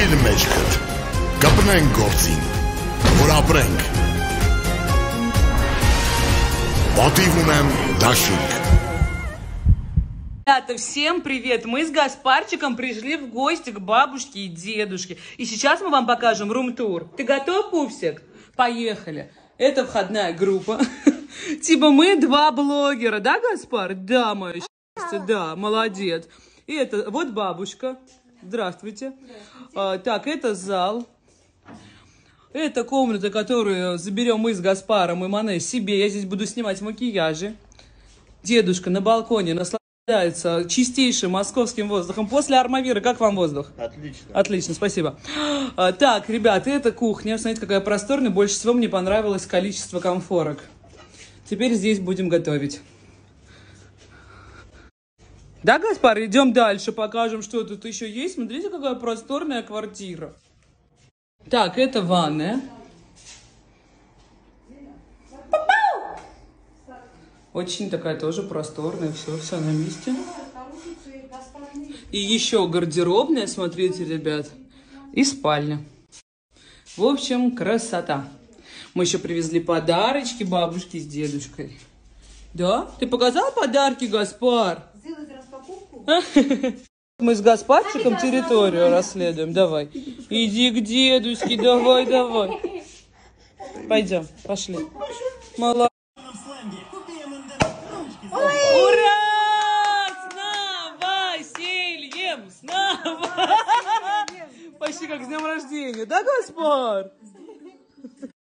Ջրել մեջքդ, կպնենք գործին, որ ապրենք։ Պատիվ ունեմ դաշինք։ Ребята, всем привет! Мы с Гаспарчиком пришли в гости к бабушке и дедушке. И сейчас мы вам покажем рум-тур. Ты готов, Пупсик? Поехали. Это входная группа. Типа мы два блогера, да, Гаспар? Да, мое счастье, да, молодец. И это вот бабушка. Здравствуйте. Так, это зал. Это комната, которую заберем мы с Гаспаром и Мане себе. Я здесь буду снимать макияжи. Дедушка на балконе наслаждается чистейшим московским воздухом. После Армавира, как вам воздух? Отлично. Отлично, спасибо. Так, ребята, это кухня. Смотрите, какая просторная. Больше всего мне понравилось количество конфорок. Теперь здесь будем готовить. Да, Гаспар, идем дальше, покажем, что тут еще есть. Смотрите, какая просторная квартира. Так, это ванная. Очень такая тоже просторная, все на месте. И еще гардеробная, смотрите, ребят, и спальня. В общем, красота. Мы еще привезли подарочки бабушке с дедушкой. Да? Ты показал подарки, Гаспар? Сделать распаковку? Мы с Гаспарчиком территорию расследуем. Давай. Иди к дедушке, давай. Пойдем, пошли. Молодец. Ура! С новосельем! С новосельем! Почти как с днем рождения, да, Гаспар?